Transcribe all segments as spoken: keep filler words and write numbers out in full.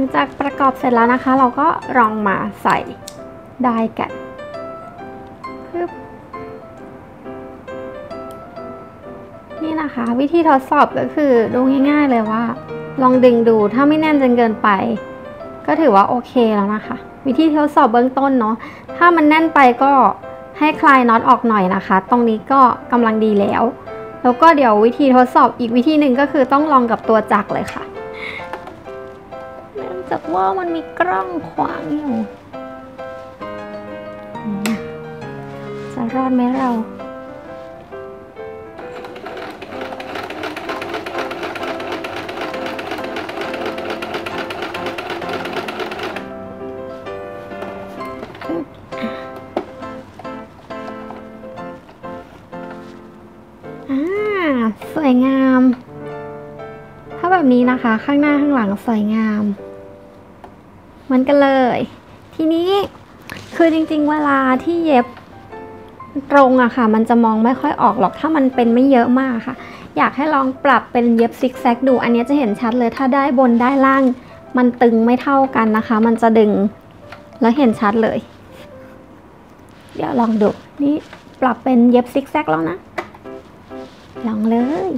จากประกอบเสร็จแล้วนะคะเราก็ลองมาใส่ได้กันนี่นะคะวิธีทดสอบก็คือดูง่ายๆเลยว่าลองดึงดูถ้าไม่แน่นจนเกินไปก็ถือว่าโอเคแล้วนะคะวิธีทดสอบเบื้องต้นเนาะถ้ามันแน่นไปก็ให้คลายน็อตออกหน่อยนะคะตรงนี้ก็กำลังดีแล้วแล้วก็เดี๋ยววิธีทดสอบอีกวิธีหนึ่งก็คือต้องลองกับตัวจักรเลยค่ะเนื่องจากว่ามันมีกล้องขวางอยู่จะรอดไหมเราสวยงามถ้าแบบนี้นะคะข้างหน้าข้างหลังสวยงามเหมือนกันเลยทีนี้คือจริงๆเวลาที่เย็บตรงอะค่ะมันจะมองไม่ค่อยออกหรอกถ้ามันเป็นไม่เยอะมากค่ะอยากให้ลองปรับเป็นเย็บซิกแซกดูอันนี้จะเห็นชัดเลยถ้าได้บนได้ล่างมันตึงไม่เท่ากันนะคะมันจะดึงแล้วเห็นชัดเลยเดี๋ยวลองดูนี่ปรับเป็นเย็บซิกแซกแล้วนะลองเลย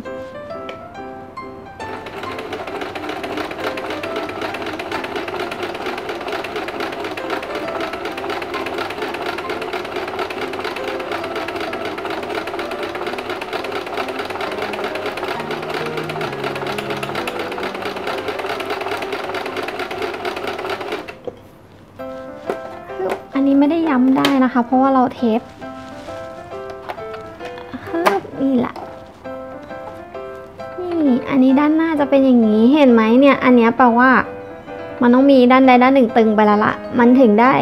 อันนี้ไม่ได้ย้ำได้นะคะเพราะว่าเราเทปนี่แหละนี่อันนี้ด้านหน้าจะเป็นอย่างนี้เห็นไหมเนี่ยอันนี้แปลว่ามันต้องมีด้านใดด้านหนึ่งตึงไปแล้วละมันถึงได้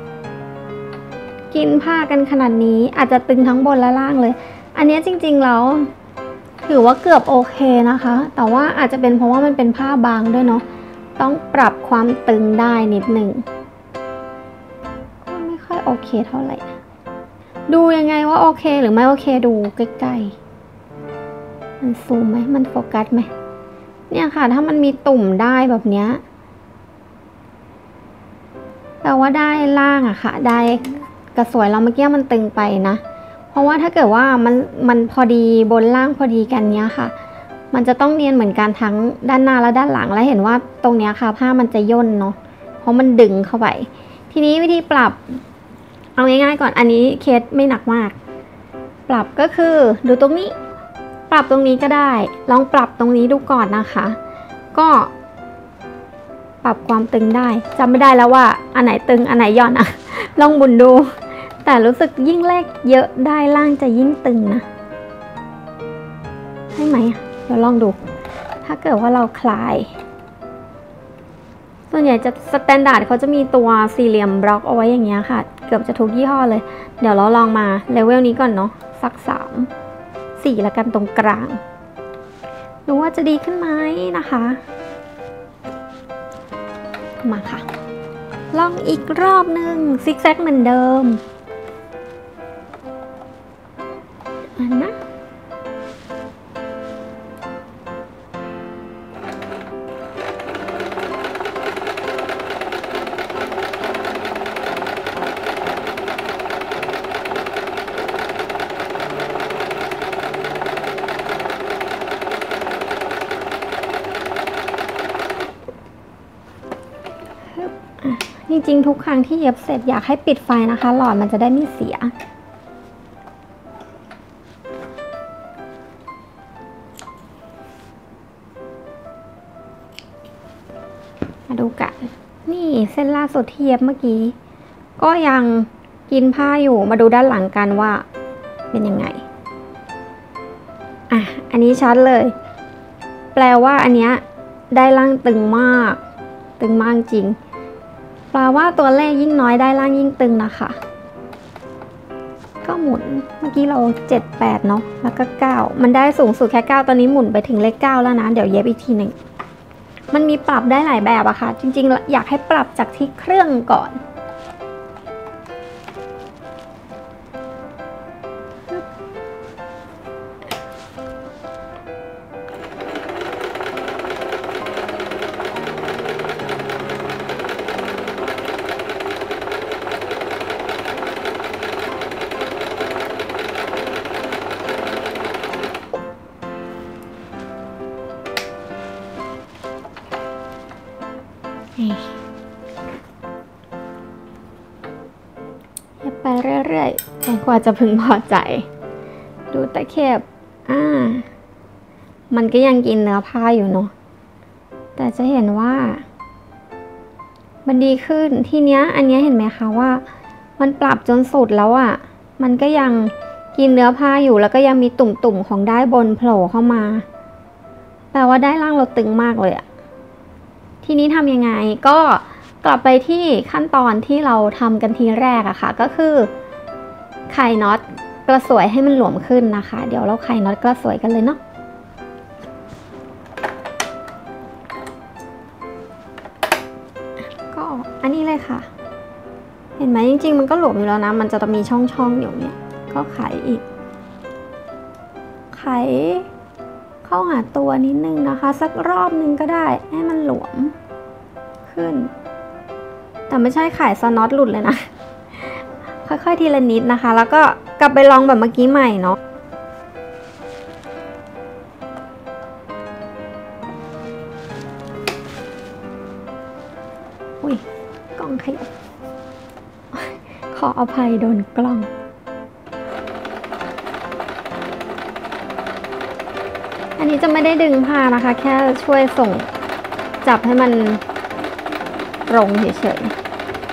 กินผ้ากันขนาดนี้อาจจะตึงทั้งบนและล่างเลยอันนี้จริงๆแล้วถือว่าเกือบโอเคนะคะแต่ว่าอาจจะเป็นเพราะว่ามันเป็นผ้าบางด้วยเนาะต้องปรับความตึงได้นิดหนึ่งก็ไม่ค่อยโอเคเท่าไหร่ดูยังไงว่าโอเคหรือไม่โอเคดูใกล้ๆมันซูมไหมมันโฟกัสไหมเนี่ยค่ะถ้ามันมีตุ่มได้แบบเนี้ยแต่ว่าได้ล่างอะค่ะได้กระสวยเราเมื่อกี้มันตึงไปนะเพราะว่าถ้าเกิดว่ามันมันพอดีบนล่างพอดีกันเนี้ยค่ะมันจะต้องเนียนเหมือนกันทั้งด้านหน้าและด้านหลังและเห็นว่าตรงเนี้ยค่ะผ้ามันจะย่นเนาะเพราะมันดึงเข้าไปทีนี้วิธีปรับเอาง่ายๆก่อนอันนี้เคสไม่หนักมากปรับก็คือดูตรงนี้ปรับตรงนี้ก็ได้ลองปรับตรงนี้ดูก่อนนะคะก็ปรับความตึงได้จำไม่ได้แล้วว่าอันไหนตึงอันไหนหย่อนอะลองบุนดูแต่รู้สึกยิ่งเลขเยอะได้ล่างจะยิ่งตึงนะใช่ไหมเดี๋ยวลองดูถ้าเกิดว่าเราคลายส่วนใหญ่จะสแตนดาร์ดเขาจะมีตัวสี่เหลี่ยมบล็อกเอาไว้อย่างเงี้ยค่ะเกือบจะทุกยี่ห้อเลยเดี๋ยวเราลองมาเลเวลนี้ก่อนเนาะสักสามสี่ละกันตรงกลางดูว่าจะดีขึ้นไหมนะคะมาค่ะลองอีกรอบหนึ่งซิกแซกเหมือนเดิมอันนะจริงๆทุกครั้งที่เย็บเสร็จอยากให้ปิดไฟนะคะหลอดมันจะได้ไม่เสียมาดูกันนี่เส้นล่าสุดที่เย็บเมื่อกี้ก็ยังกินผ้าอยู่มาดูด้านหลังกันว่าเป็นยังไงอ่ะอันนี้ชัดเลยแปลว่าอันเนี้ยได้ล่างตึงมากตึงมากจริงแปลว่าตัวเลขยิ่งน้อยได้ล่างยิ่งตึงนะคะก็หมุนเมื่อกี้เราเจ็ด แปดเนาะแล้วก็เก้ามันได้สูงสุดแค่เก้าตอนนี้หมุนไปถึงเลขเก้าแล้วนะเดี๋ยวเย็บอีกทีหนึ่งมันมีปรับได้หลายแบบอะค่ะจริงๆอยากให้ปรับจากที่เครื่องก่อนเย็บไปเรื่อยๆจนกว่าจะพึงพอใจดูตะเข็บอ่ามันก็ยังกินเนื้อผ้าอยู่เนาะแต่จะเห็นว่ามันดีขึ้นทีเนี้ยอันเนี้ยเห็นไหมคะว่ามันปรับจนสุดแล้วอะ่ะมันก็ยังกินเนื้อผ้าอยู่แล้วก็ยังมีตุ่มๆของด้ายบนโผล่เข้ามาแปลว่าด้ายล่างเราตึงมากเลยอะทีนี้ทำยังไงก็กลับไปที่ขั้นตอนที่เราทำกันทีแรกอะค่ะก็คือไขน็อตกระสวยให้มันหลวมขึ้นนะคะเดี๋ยวเราไขน็อตกระสวยกันเลยเนาะก็อันนี้เลยค่ะเห็นไหมจริงๆมันก็หลวมอยู่แล้วนะมันจะต้องมีช่องๆอยู่เนี่ยก็ไขอีกไขเข้าหาตัวนิดนึงนะคะสักรอบนึงก็ได้ให้มันหลวมขึ้นแต่ไม่ใช่ไขซะน็อตหลุดเลยนะค่อยๆทีละนิดนะคะแล้วก็กลับไปลองแบบเมื่อกี้ใหม่เนาะอุ้ยกล้องขยับขออภัยโดนกล้องอันนี้จะไม่ได้ดึงผ้านะคะแค่ช่วยส่งจับให้มันตรงเฉยๆ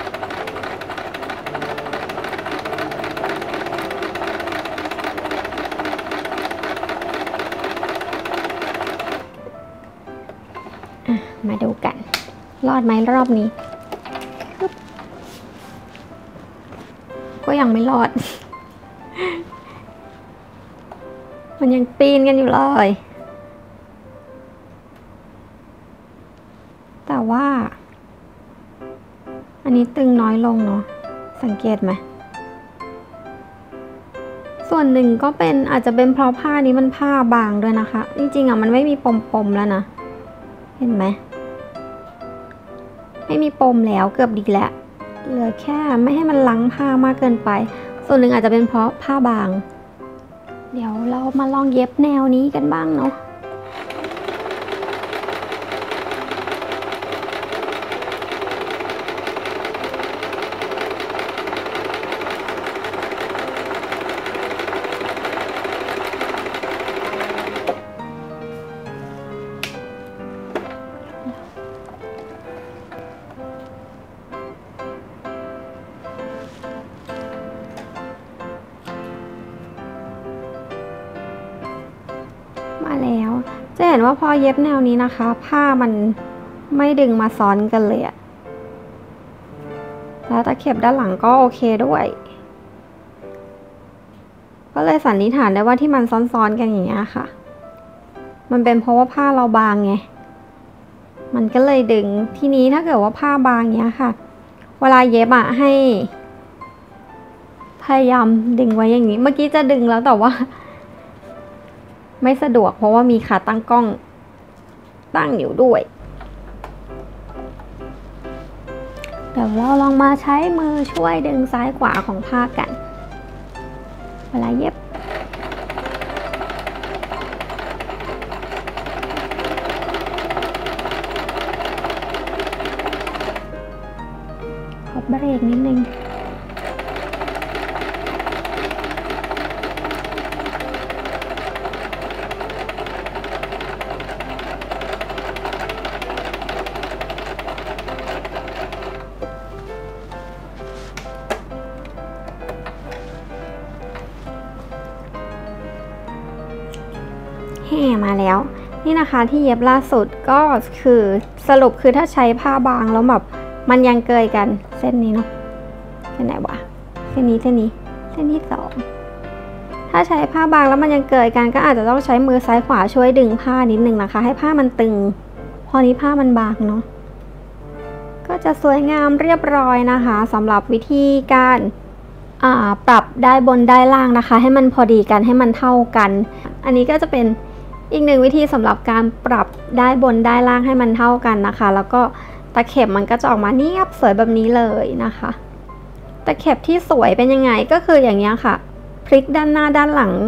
มาดูกันรอดไหมรอบนี้ก็ยังไม่รอด มันยังปีนกันอยู่เลยแต่ว่าอันนี้ตึงน้อยลงเนาะสังเกตไหมส่วนหนึ่งก็เป็นอาจจะเป็นเพราะผ้านี้มันผ้าบางด้วยนะคะจริงๆอ่ะมันไม่มีปมๆแล้วนะเห็นไหมไม่มีปมแล้วเกือบดีแล้วเหลือแค่ไม่ให้มันลังผ้ามากเกินไปส่วนหนึ่งอาจจะเป็นเพราะผ้าบางเดี๋ยวเรามาลองเย็บแนวนี้กันบ้างเนาะมาแล้วจะเห็นว่าพอเย็บแนวนี้นะคะผ้ามันไม่ดึงมาซ้อนกันเลยอะแล้วตะเข็บด้านหลังก็โอเคด้วยก็เลยสันนิษฐานได้ว่าที่มันซ้อนๆกันอย่างเงี้ยค่ะมันเป็นเพราะว่าผ้าเราบางไงมันก็เลยดึงทีนี้ถ้าเกิดว่าผ้าบางเงี้ยค่ะเวลาเย็บอะให้พยายามดึงไว้อย่างนี้เมื่อกี้จะดึงแล้วแต่ว่าไม่สะดวกเพราะว่ามีขาตั้งกล้องตั้งอยู่ด้วยเดี๋ยวเราลองมาใช้มือช่วยดึงซ้ายขวาของผ้ากันเวลาเย็บขอเบรกนิดนึงแห่มาแล้วนี่นะคะที่เย็บล่าสุดก็คือสรุปคือถ้าใช้ผ้าบางแล้วแบบมันยังเกยกันเส้นนี้เนาะเส้นไหนวะเส้นนี้เส้นนี้เส้นที่สองถ้าใช้ผ้าบางแล้วมันยังเกยกันก็อาจจะต้องใช้มือซ้ายขวาช่วยดึงผ้านิดนึงนะคะให้ผ้ามันตึงพอนี้ผ้ามันบางเนาะก็จะสวยงามเรียบร้อยนะคะสำหรับวิธีการปรับได้บนได้ล่างนะคะให้มันพอดีกันให้มันเท่ากันอันนี้ก็จะเป็นอีกหนึ่งวิธีสำหรับการปรับได้บนได้ล่างให้มันเท่ากันนะคะแล้วก็ตะเข็บมันก็จะออกมาเนียบสวยแบบนี้เลยนะคะตะเข็บที่สวยเป็นยังไงก็คืออย่างนี้ค่ะพลิกด้านหน้าด้านหลัง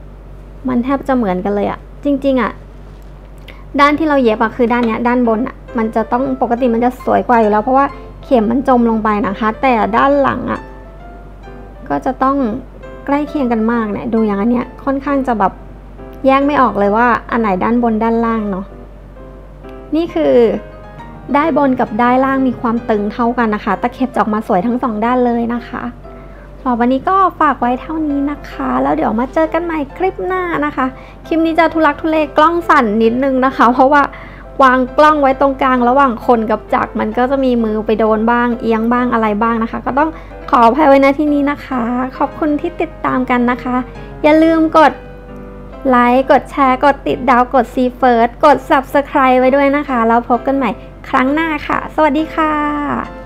มันแทบจะเหมือนกันเลยอะจริงๆอะด้านที่เราเย็บอะคือด้านเนี้ยด้านบนอะมันจะต้องปกติมันจะสวยกว่าอยู่แล้วเพราะว่าเข็มมันจมลงไปนะคะแต่ด้านหลังอ่ะก็จะต้องใกล้เคียงกันมากเนี่ยดูอย่างอันเนี้ยค่อนข้างจะแบบแยกไม่ออกเลยว่าอันไหนด้านบนด้านล่างเนาะนี่คือด้านบนกับด้านล่างมีความตึงเท่ากันนะคะตะเข็บจะออกมาสวยทั้งสองด้านเลยนะคะสำหรับวันนี้ก็ฝากไว้เท่านี้นะคะแล้วเดี๋ยวมาเจอกันใหม่คลิปหน้านะคะคลิปนี้จะทุลักทุเลกล้องสั่นนิดนึงนะคะเพราะว่าวางกล้องไว้ตรงกลางระหว่างคนกับจักรมันก็จะมีมือไปโดนบ้างเอียงบ้างอะไรบ้างนะคะก็ต้องขออภัยไว้ณที่นี้นะคะขอบคุณที่ติดตามกันนะคะอย่าลืมกดไลค์กดแชร์กดติดดาวกดซีเฟิร์สกด ซับสไครบ์ ไว้ด้วยนะคะแล้วพบกันใหม่ครั้งหน้าค่ะสวัสดีค่ะ